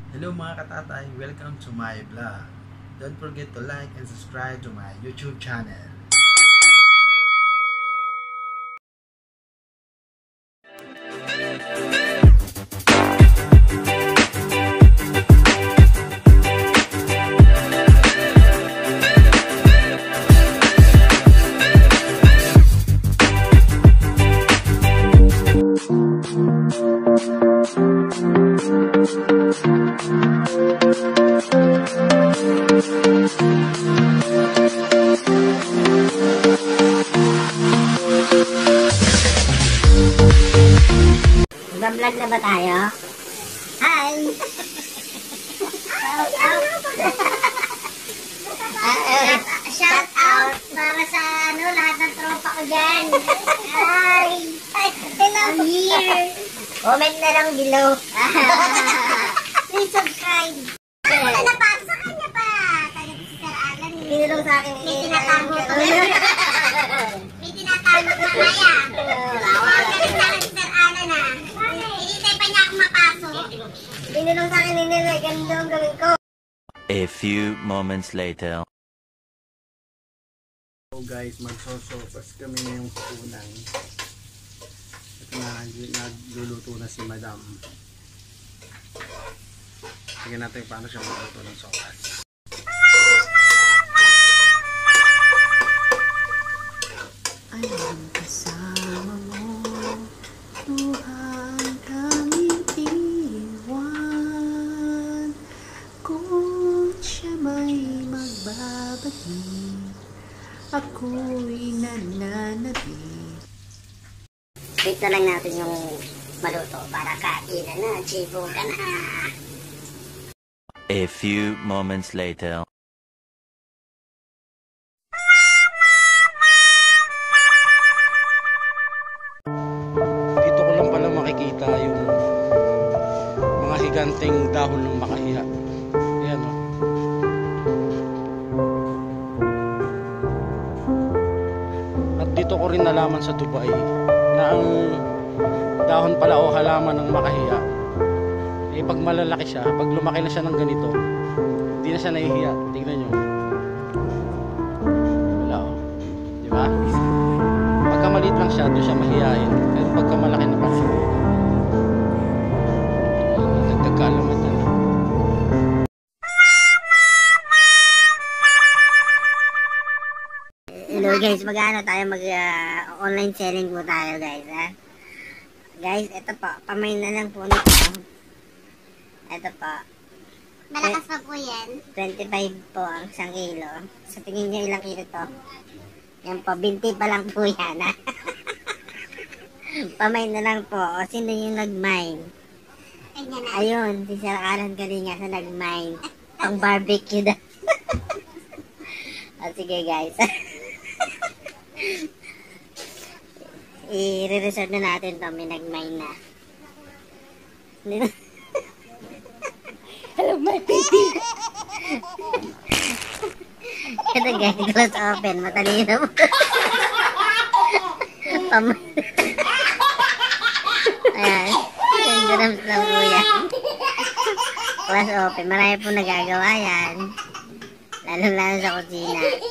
Hello mga katatay, welcome to my vlog. Don't forget to like and subscribe to my YouTube channel. Nag-vlog na ba tayo? Hi! Shout out para sa lahat ng tropa ko dyan. Hi! I'm here! Comment na lang below. Please subscribe. Ano na pa? Sa kanya pa. Taga si Sir Alan. Pinulong sa akin. May tinatago ko. May tinatago na kaya. Galit sa akin si Sir Alan ha. Hinintay pa niya akong mapasok. Pinulong sa akin ni Nere. Ganito ang gawin ko. A few moments later. So guys, magsosopas kami na yung punan. Ito na, nagluluto na si Madam. Tingnan natin paano siya magluto ng sopas. Alam kasama mo, tuhang tanging iwan. Kung siya may magbabati, ako'y nananabi. Dito lang natin yung maluto para kainan na. Chibo ka na. A few moments later. Dito ko lang pala makikita yung mga higanteng dahon ng makahiya. Ayan o. At dito ko rin nalaman sa Dubai na ang dahon pala o halaman ng makahiya, eh pag malalaki siya, pag lumaki na siya ng ganito, hindi na siya nahihiya. Tingnan nyo. Wala o. Diba? Pagka maliit lang siya, doon siya mahihain. Pero pagka malaki na pala, nagdagdag kaalaman na. Hello guys, mag-ano tayo, online selling po tayo guys ha. Guys, ito po, pamay na lang po nito. Ito po. Malakas pa po yan. 25 po ang 1 kilo. Sa tingin niyo ilang kilo to? Yan po, 20 pa lang po yan ha. Pamay na lang po. O sino yung nag-mine? Ayun, si Sir Alan Kalinga sa nag-mine. Pang barbecue na. O sige guys. I-reserve na natin to, may nag-mine na. Hello my baby. Ito guys, close open, matalino mo. Ayan, 10 grams lang po yan. Close open, marami po nagagawa yan. Lalo-lalo sa kusina.